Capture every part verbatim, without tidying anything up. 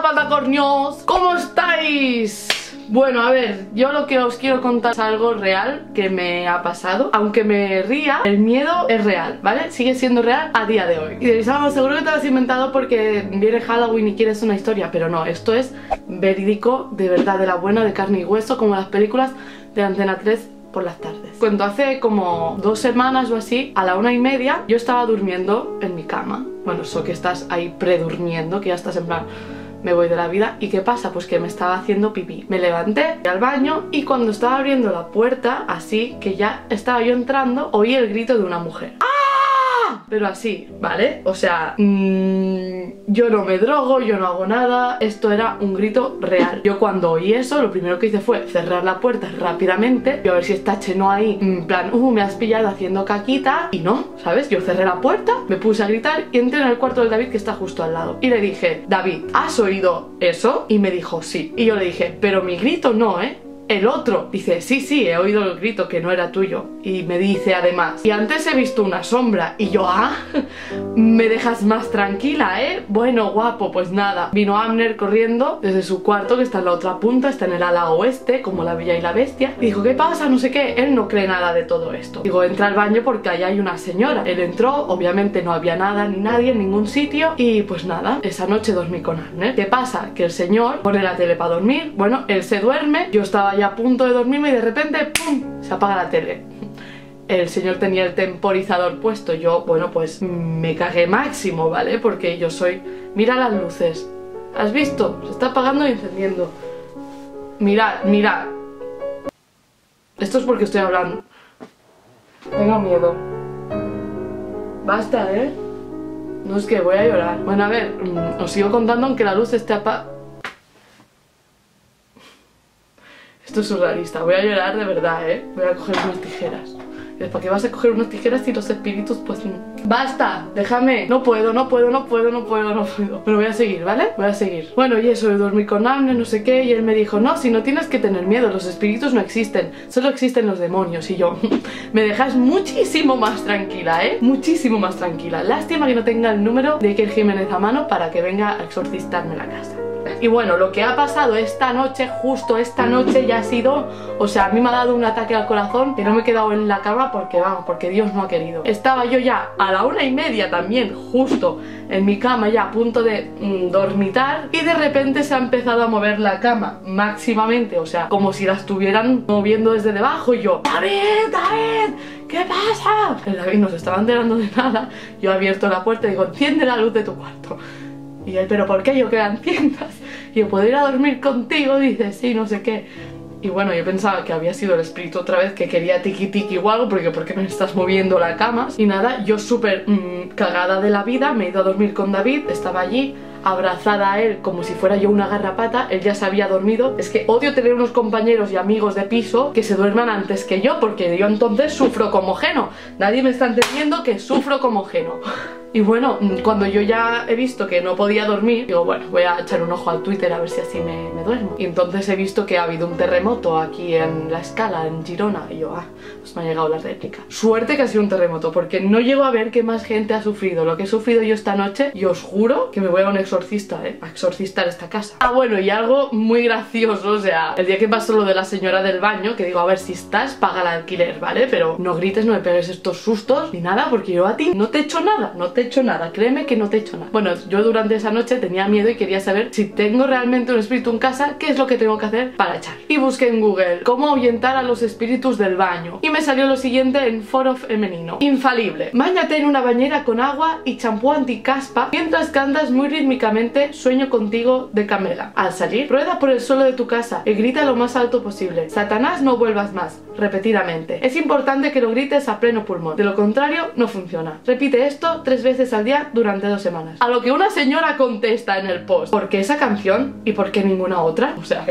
patacornios, ¿cómo estáis? Bueno, a ver, yo lo que os quiero contar es algo real que me ha pasado. Aunque me ría, el miedo es real, ¿vale? Sigue siendo real a día de hoy. Y diréis, ah, seguro que te lo has inventado porque viene Halloween y quieres una historia. Pero no, esto es verídico, de verdad, de la buena, de carne y hueso, como las películas de Antena tres por las tardes. Cuando hace como dos semanas o así, a la una y media, yo estaba durmiendo en mi cama. Bueno, eso que estás ahí predurmiendo, que ya estás en plan... me voy de la vida. ¿Y qué pasa? Pues que me estaba haciendo pipí. Me levanté, fui al baño y cuando estaba abriendo la puerta, así que ya estaba yo entrando, oí el grito de una mujer. ¡Ah! Pero así, ¿vale? O sea, mmm, yo no me drogo, yo no hago nada. Esto era un grito real. Yo cuando oí eso, lo primero que hice fue cerrar la puerta rápidamente y a ver si está Cheno ahí, en plan, uh, me has pillado haciendo caquita. Y no, ¿sabes? Yo cerré la puerta, me puse a gritar y entré en el cuarto del David, que está justo al lado. Y le dije, David, ¿has oído eso? Y me dijo, sí. Y yo le dije, pero mi grito no, ¿eh? El otro dice, sí, sí, he oído el grito, que no era tuyo. Y me dice además, y antes he visto una sombra. Y yo, ah, me dejas más tranquila, ¿eh? Bueno, guapo, pues nada. Vino Amner corriendo desde su cuarto, que está en la otra punta, está en el ala oeste, como la Bella y la Bestia. Y dijo, ¿qué pasa? No sé qué. Él no cree nada de todo esto. Digo, entra al baño porque allá hay una señora. Él entró, obviamente no había nada ni nadie en ningún sitio. Y pues nada, esa noche dormí con Amner. ¿Qué pasa? Que el señor pone la tele para dormir. Bueno, él se duerme, yo estaba ya a punto de dormirme y de repente ¡pum! Se apaga la tele. El señor tenía el temporizador puesto. Yo, bueno, pues me cagué máximo, ¿vale? Porque yo soy... Mira las luces. ¿Has visto? Se está apagando y encendiendo. Mirad, mirad. Esto es porque estoy hablando. Tengo miedo. Basta, ¿eh? No, es que voy a llorar. Bueno, a ver, os sigo contando aunque la luz esté apagada. Esto es surrealista, voy a llorar de verdad, ¿eh? Voy a coger unas tijeras. ¿Para qué vas a coger unas tijeras si los espíritus pues... ¡Basta! ¡Déjame! No puedo, no puedo, no puedo, no puedo, no puedo. Pero voy a seguir, ¿vale? Voy a seguir. Bueno, y eso, dormí con Amner, no sé qué, y él me dijo, no, si no tienes que tener miedo, los espíritus no existen, solo existen los demonios. Y yo, me dejas muchísimo más tranquila, ¿eh? Muchísimo más tranquila. Lástima que no tenga el número de Iker Jiménez a mano para que venga a exorcistarme la casa. Y bueno, lo que ha pasado esta noche, justo esta noche, ya ha sido... O sea, a mí me ha dado un ataque al corazón que no me he quedado en la cama porque, vamos, porque Dios no ha querido. Estaba yo ya a la una y media también, justo en mi cama, ya a punto de mm, dormitar. Y de repente se ha empezado a mover la cama máximamente, o sea, como si la estuvieran moviendo desde debajo. Y yo, ¡David, David! ¿Qué pasa? El David no se estaba enterando de nada. Yo he abierto la puerta y digo, enciende la luz de tu cuarto. Y él, ¿pero por qué? Yo, que la enciendas. Y yo, ¿puedo ir a dormir contigo? Dice, sí, no sé qué. Y bueno, yo pensaba que había sido el espíritu otra vez que quería tiki tiki o algo, porque ¿por qué me estás moviendo la cama? Y nada, yo súper mmm, cagada de la vida, me he ido a dormir con David, estaba allí abrazada a él como si fuera yo una garrapata. Él ya se había dormido. Es que odio tener unos compañeros y amigos de piso que se duerman antes que yo, porque yo entonces sufro como geno. Nadie me está entendiendo que sufro como geno. Y bueno, cuando yo ya he visto que no podía dormir, digo, bueno, voy a echar un ojo al Twitter a ver si así me, me duermo. Y entonces he visto que ha habido un terremoto aquí en La Escala, en Girona. Y yo, ah, pues me ha llegado la réplica. Suerte que ha sido un terremoto, porque no llego a ver qué más gente ha sufrido lo que he sufrido yo esta noche. Y os juro que me voy a un exorcista, eh, a exorcistar esta casa. Ah, bueno, y algo muy gracioso, o sea, el día que pasó lo de la señora del baño, que digo, a ver, si estás, paga el alquiler, ¿vale? Pero no grites, no me pegues estos sustos ni nada, porque yo a ti no te he hecho nada, no te he hecho nada, créeme que no te he hecho nada. Bueno, yo durante esa noche tenía miedo y quería saber si tengo realmente un espíritu en casa, qué es lo que tengo que hacer para echar. Y busqué en Google cómo ahuyentar a los espíritus del baño y me salió lo siguiente en foro femenino: infalible, báñate en una bañera con agua y champú anticaspa mientras cantas muy rítmicamente Sueño contigo de Camela. Al salir, rueda por el suelo de tu casa y grita lo más alto posible: Satanás, no vuelvas más, repetidamente. Es importante que lo grites a pleno pulmón, de lo contrario no funciona. Repite esto tres veces al día durante dos semanas. A lo que una señora contesta en el post: ¿por qué esa canción y por qué ninguna otra? O sea,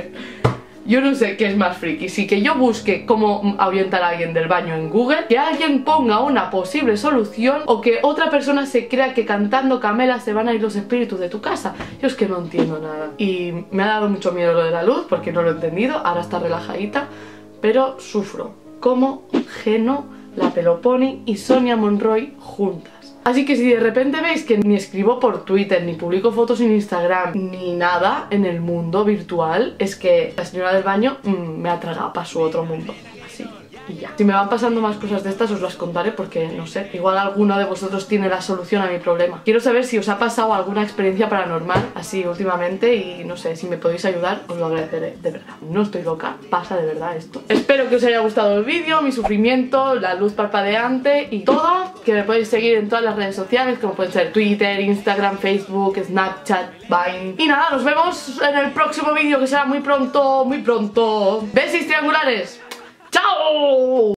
yo no sé qué es más friki, si que yo busque cómo ahuyentar a alguien del baño en Google, que alguien ponga una posible solución, o que otra persona se crea que cantando Camela se van a ir los espíritus de tu casa. Yo es que no entiendo nada. Y me ha dado mucho miedo lo de la luz, porque no lo he entendido. Ahora está relajadita, pero sufro como Geno, la Peloponi y Sonia Monroy juntas. Así que si de repente veis que ni escribo por Twitter, ni publico fotos en Instagram, ni nada en el mundo virtual, es que la señora del baño mmm, me ha tragado para su otro mundo. Así. Y ya. Si me van pasando más cosas de estas os las contaré porque, no sé, igual alguno de vosotros tiene la solución a mi problema. Quiero saber si os ha pasado alguna experiencia paranormal así últimamente y, no sé, si me podéis ayudar os lo agradeceré, de verdad. No estoy loca, pasa de verdad esto. Espero que os haya gustado el vídeo, mi sufrimiento, la luz parpadeante y todo. Que me podéis seguir en todas las redes sociales como pueden ser Twitter, Instagram, Facebook, Snapchat, Vine. Y nada, nos vemos en el próximo vídeo que será muy pronto, muy pronto. ¡Besis triangulares! ¡Chao!